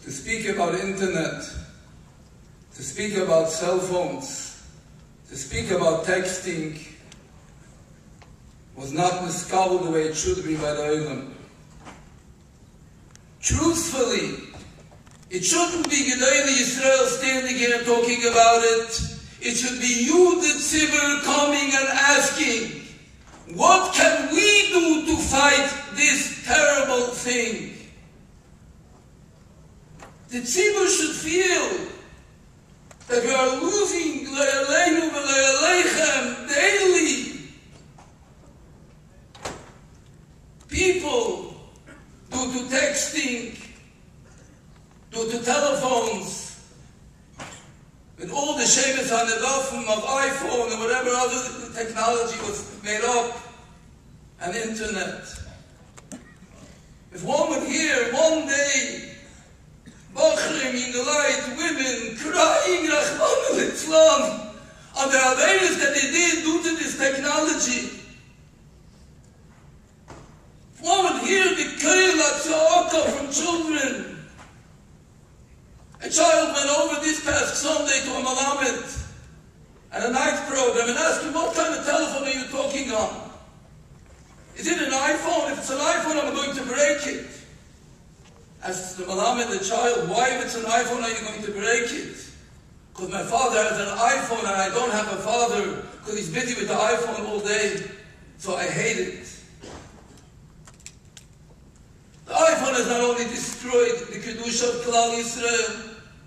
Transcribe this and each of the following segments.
to speak about internet, to speak about cell phones, to speak about texting was not niskabel the way it should be by the Olam. Truthfully, it shouldn't be Gedolei Yisrael standing here and talking about it. It should be you, the tzibur, coming and asking, what can we do to fight this terrible thing? The tzibur should feel that we are losing le'aleinu ve'le'alechem daily. People, due to texting, due to telephones, with all the shemes hanedafim of iPhone and whatever other technology was made up, and internet. If one would hear one day Bachrim in the light, women crying Rachmana litzlan on the aveirus that they did due to this technology. If one would hear the Keila Tza'aka from children. A child went over this past Sunday to a Malamed at a night program and asked him, what kind of telephone are you talking on? Is it an iPhone? If it's an iPhone, I'm going to break it. Asked the Malamed, the child, why if it's an iPhone are you going to break it? Because my father has an iPhone and I don't have a father because he's busy with the iPhone all day, so I hate it. The iPhone has not only destroyed the Kedusha of Klal Yisrael,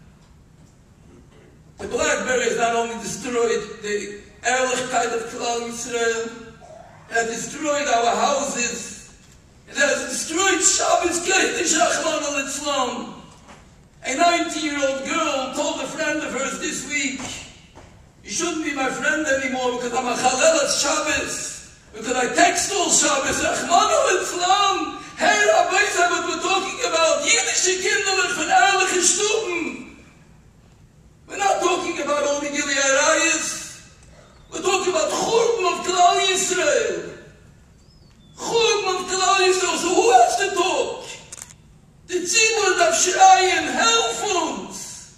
the BlackBerry has not only destroyed the Ehrlichkeit of Klal Yisrael, it has destroyed our houses, it has destroyed Shabbos Keitish Rachmana litzlan. A 19-year-old girl told a friend of hers this week, you shouldn't be my friend anymore because I'm a Chalel at Shabbos, because I text all Shabbos, Rachmana litzlan. Hey, Rabbi said what we're talking about, Yiddische Kinder von ehrliche Stuben. We're not talking about only Gilead Arayas. We're talking about Churban of Klal Yisrael. Churban of Klal Yisrael. So who has to talk? The Tzibur darf schreien, help uns.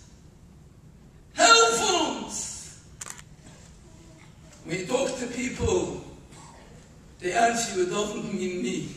Help uns. When you talk to people, they answer you, it doesn't mean me.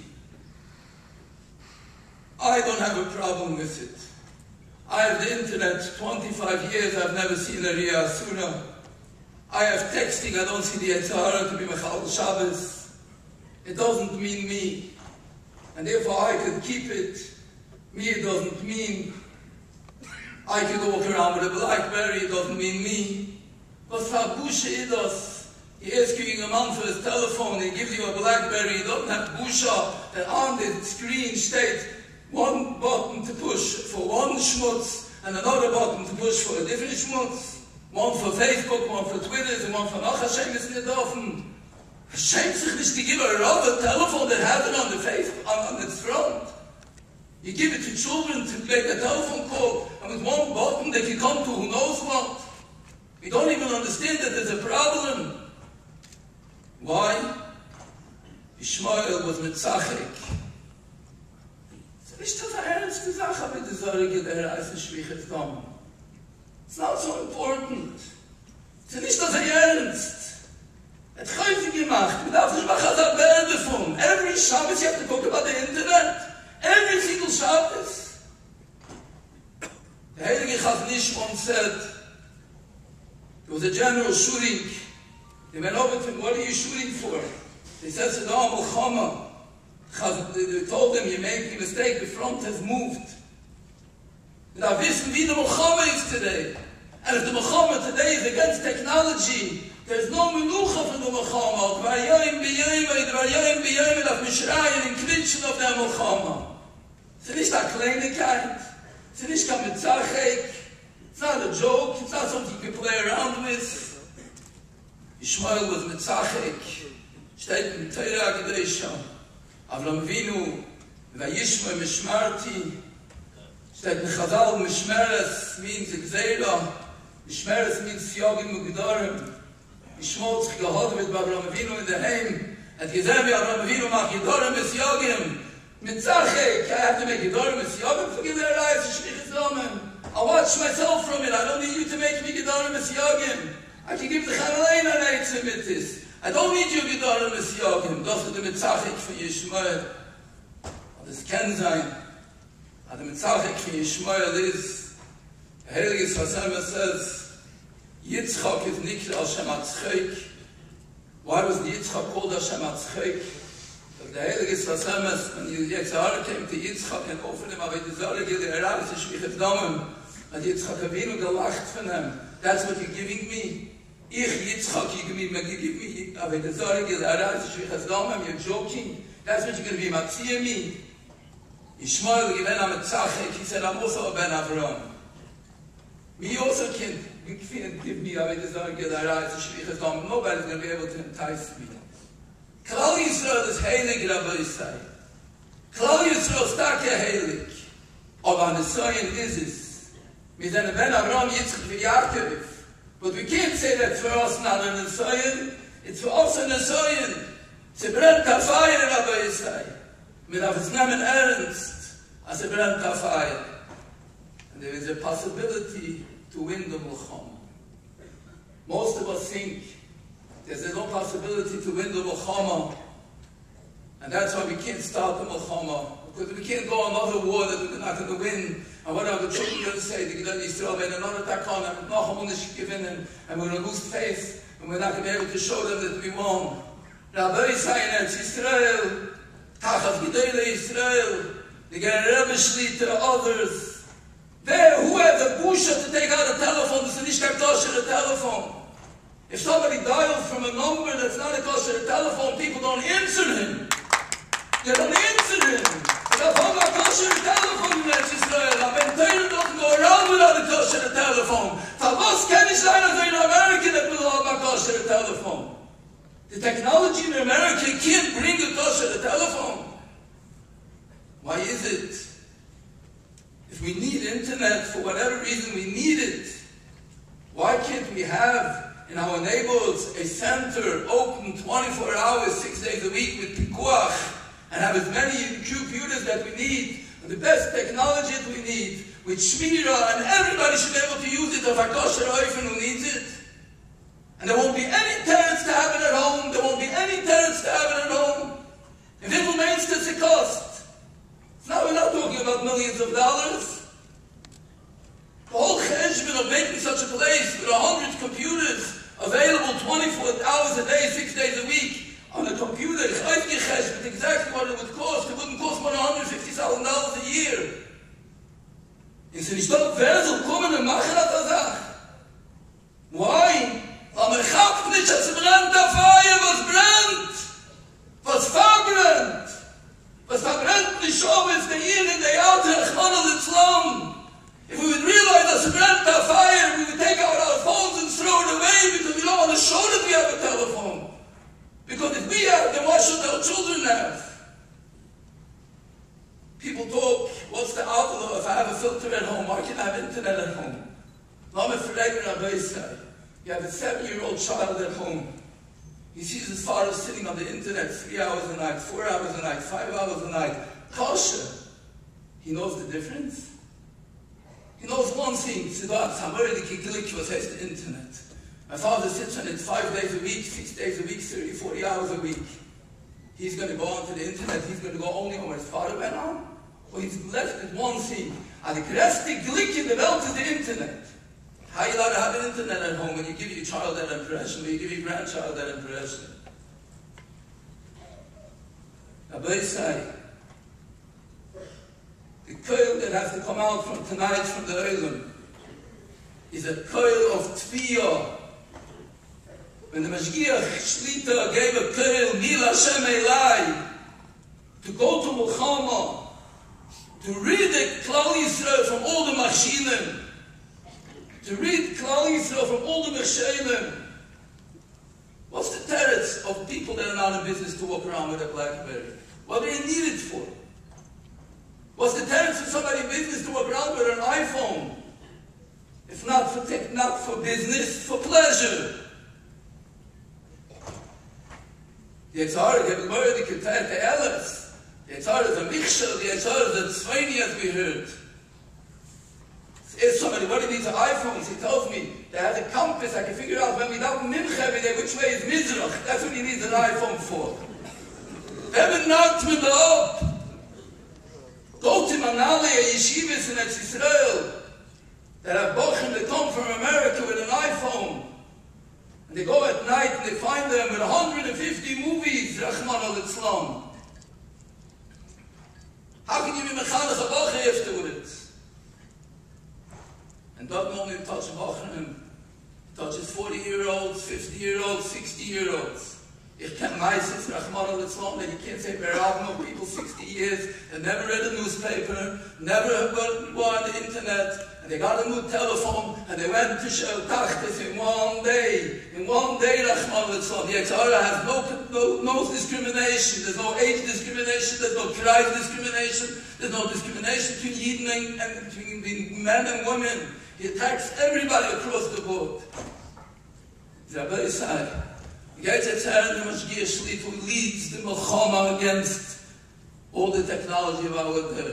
I don't have a problem with it. I have the internet 25 years, I've never seen a Riyah Asura. I have texting, I don't see the Yetzirah to be Mechal Shabbos. It doesn't mean me. And therefore I could keep it. Me, it doesn't mean. I could walk around with a BlackBerry, it doesn't mean me. But Busha Idos, you ask you a man for his telephone, he gives you a BlackBerry, he doesn't have Busha, and on the screen states, one button to push for one schmutz and another button to push for a different schmutz. One for Facebook, one for Twitter, and one for noch Hashem is nicht offen. Hashem sich nicht to give a rubber telephone that has it on the face, on its front. You give it to children to make a telephone call, and with one button they can come to who knows what. We don't even understand that there's a problem. Why? Ishmael was mitzachek. Nicht das ernste Sache mit der Sorge der Eisenschwiches Dom. It's not so important. Es ist nicht das ernst. Hat häufig gemacht. Man darf nicht machen das Bär davon. Every Shabbos, you have to talk about the internet. Every single Shabbos. The Heilige Chazon Ish once said, there was a general shooting. They went over to him, what are you shooting for? They said, Saddam al-Khama. They told him, you're making a mistake, the front has moved. Now, wissen wie the Muhammad is today. And if the Muhammad today is against technology, there's no menucha for the Muhammad. V'ayayim b'yayim of Mishrayin and Klitschen of the Muhammad. It's nicht a Kleinigkeit. It's nicht a mitzachek. It's not a joke. It's not something you can play around with. Ishmael was mitzachek. Steht in Torah Kedusha. Avram Avinu, Vayishma Mishmarti, steht in Chazal, Mishmeres means Gzeira, Mishmeres means Fyogim Ugdarim, Mishmot sich gehad mit Avram Avinu in der Heim, hat gesehen wie Avram Avinu macht Gedorim es Yogim, mit Zachek, I have to make Gedorim es Yogim, forgive their lives, I watch myself from it. I don't need you to make me Gedorim Misyogim. I can give the Chanalein an Eitzim with this. I don't need you Gedorim Misyogim. Das ist der Mitzachik von Yishmael. Das kann sein. The Mitzachik von Yishmael is, the Heilige Sasema says, Yitzchak is Nikra Hashem HaTzchek. Why was the Yitzchak called Hashem HaTzchek? The Heilige Sasema, when Yitzchak came to Yitzchak and offered him Avodah Zarah, the Shvichas Damim, and Yitzchak Avinu gelacht von him. That's what you're giving me? Ich, Yitzchak, you give me Avodah Zarah, the Shvichas Damim, you're joking? That's what you're going to be Matzia me? Yishmael given him a tzachek, he said, I'm also a Ben Avram. Me also can't give me Avodah Zarah, the Shvichas Damim. Nobody's going to be able to entice me. Klal Yisrael is heilig, Rabbi Yisai. Klal Yisrael is starke heilig. Aber Nesoyen is es. Wir sind Ben Avraham, Yitzchak, and Yaakov. But we can't say that for us not a Nesoyen. It's for us a Nesoyen. Ze brennt a fire, Rabbi Yisai. Mit auf es nehmen ernst, as a brennt a fire. And there is a possibility to win the Mulchama. Most of us think there's no possibility to win the Mulchama. And that's why we can't start the Mulchama. Because we can't go another war that we're not going to win. And what are the children going to say? The Gedol Yisrael, and another attack on them, and Nachum Unish given them, and we're going to lose faith, and we're not going to be able to show them that we won. Rabbi Yisrael, Yisrael, Tachas Gedol Yisrael, the Rebbe Shlita, others. There, who had the busha to take out a telephone, the Sadish Kaktosh the telephone? If somebody dials from a number that's not a kosher telephone, people don't answer him. They don't answer him. They don't have a kosher telephone in Israel. I've been told not to go around without a kosher telephone. For was can ich sein as an American that will have a kosher telephone? The technology in America can't bring a kosher telephone. Why is it? If we need internet, for whatever reason we need it, why can't we have in our neighborhoods a center open 24 hours, 6 days a week with pikuach, and have as many computers that we need, and the best technology that we need, with shmira, and everybody should be able to use it of a kosher oifen who needs it. And there won't be any tenants to have it at home, there won't be any tenants to have it at home. And it remains to the cost. Now we're not talking about millions of dollars. The whole cheshbon of making such a place with 100 computers available 24 hours a day, 6 days a week on a computer, with exactly what it would cost. It wouldn't cost more than $150,000 a year. And so, nicht wer soll kommen und machen das Sache? Why? Aber man hat nicht, dass brennt der Feuer, was brennt? Was verbrennt? Was verbrennt nicht schon, ist der Inn in der Alte, Achman al-Islam. If we would realize that it's brennt der Feuer, we would take out our phones and throw it away because we don't want to show that we have a telephone. Because if we have, then why should our children have? People talk, what's the outlaw? If I have a filter at home, why can't I have internet at home? You have a 7-year-old child at home. He sees his father sitting on the internet 3 hours a night, 4 hours a night, 5 hours a night. Kosher. He knows the difference. He knows one thing. Was has the internet. My father sits on it 5 days a week, 6 days a week, 30, 40 hours a week. He's going to go onto the internet. He's going to go only on where his father went on. Or he's left with one thing. And the greatest glick in the world is the internet. How are you allowed to have an internet at home when you give your child that impression, when you give your grandchild that impression? Rabbi say, the coil that has to come out from tonight from the Olam is a coil of Tfiyah. When the Mashgiach Shlita gave a coil, Mil Hashem Elai, to go to Mulchama, to rid the Klal Yisrael from all the Machinim, to rid Klal Yisrael from all the Meshelim. What's the teretz of people that are not in business to walk around with a BlackBerry? What do they need it for? What's the teretz for somebody in business to walk around with an iPhone? If not for tech, not for business, for pleasure. The Yetzirah gave a word, the Keter to Elis. The Yetzirah is a Michshel, the Yetzirah is a Tzveini, as we heard. Is somebody, what do you need to iPhones? He tells me they have a compass. I can figure out when we daven mincha every day which way is Mizrach. That's what he needs an iPhone for. Even not with the up. Go to Manali yeshivas in Israel that have bochim that come from America with an iPhone. And they go at night and they find them with 150 movies, Rahman al-Islam. How can you be mechanech a bochim afterwards? And don't only touch bochim, touches 40-year-olds, 50-year-olds, 60-year-olds. Ich can meistens, Rahman al-Islam, that you can't say very often people 60 years, they never read a newspaper, never go on the internet, and they got a new telephone, and they went to Shel Tachtis in one day, Rahman al-Islam. The Yetzirah has no discrimination, there's no age discrimination, there's no tribe discrimination, there's no discrimination between Yidden and between men and women. He attacks everybody across the board. Rabbi Yisai, who leads the Milchama against all the technology of our day.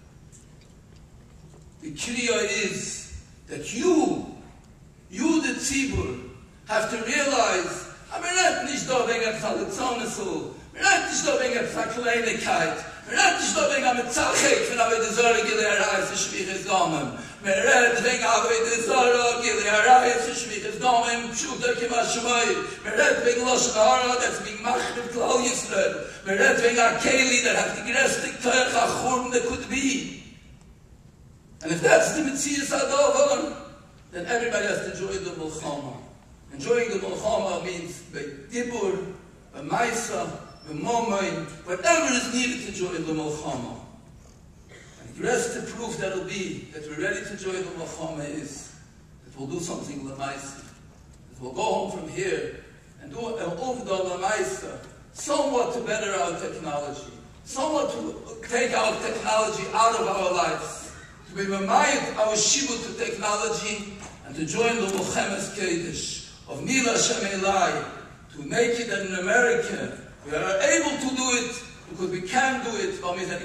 The Kriya is that you the Tzibur, have to realize, I'm not nicht da wegen Chalitzonisel, I'm not nicht da wegen Verkleinigkeit, I'm not nicht da wegen Mitzachik, wenn aber die Sorge gelehrt ist, schwieriges Damen. Man redt wegen aber die Sorge gelehrt ist, schwieriges Damen, Pschuter Kimashmai. Man redt wegen Lashon Hara, that's being Machriv Klal Yisrael. Man redt wegen Akeli, that has the greatest Teuch HaChurm that could be. And if that's the Metzias Adovan, then everybody has to enjoy the Milchama. Enjoying the Milchama means by Dibur, by Maisa, by Momain, whatever is needed to enjoy the Milchama. And the rest of the proof that will be that we're ready to enjoy the Milchama is that we'll do something Lamaisa. That we'll go home from here and do an Uvda Lamaisa, somewhat to better our technology, somewhat to take our technology out of our lives, to be Mamayit our Shibut to technology, and to join the Milchemes Kedesh of Mila Shem Elai, to make it in America. We are able to do it because we can do it. We have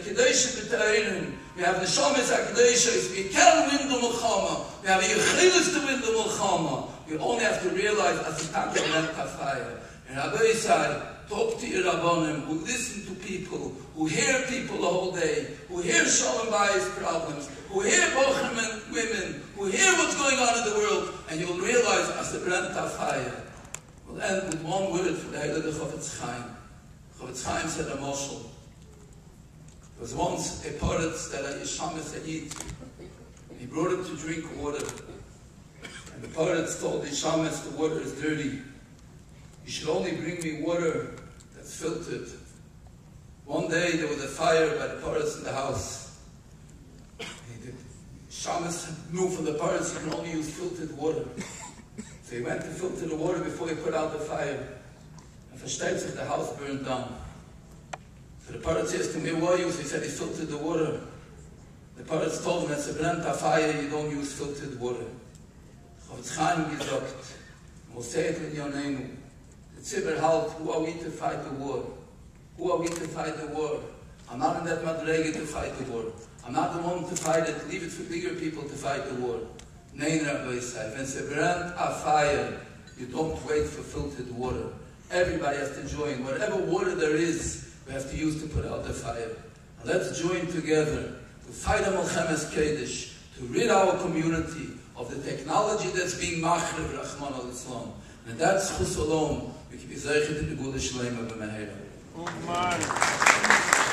the Shomes HaKadosh, we can win the Milchama. We have a Yechilis to win the Milchama. We only have to realize as the Tanka Ren Kafaya. And Rabbi Yisai, talk to your Rabbanim who listen to people, who hear people the whole day, who hear Shalom Bayis problems, who hear Bochum and women, who hear what's going on in the world, and you'll realize as the Ren Kafaya. We'll end with one word for the Heilige Chofetz Chaim. Chofetz Chaim said a moshel. There was once a poet that a Yeshamis had eat. He brought him to drink water. And the poet told the Yeshamis, the water is dirty. You should only bring me water that's filtered. One day there was a fire by the poets in the house. The Yeshamis knew from the poets you can only use filtered water. So he went to filter the water before he put out the fire. And versteht sich, the house burned down. So the poets asked him, where were you? So he said he filtered the water. The poets told him, it's a brand fire, you don't use filtered water. Chofetz Chaim gesagt, we'll say it in your name. The Tzibur halt, who are we to fight the war? Who are we to fight the war? I'm not in that madrega to fight the war. I'm not the one to fight it. Leave it for bigger people to fight the war. Nein, Rabbi Yisai, when it's a brand fire, you don't wait for filtered water. Everybody has to join. Whatever water there is, we have to use to put out the fire. And let's join together to fight a Milchemes Kedesh, to rid our community of the technology that's being Machriv Rahman al-Islam. And that's Chus Olom. We can be Zeichet in the Gula Shleima b'Meheira.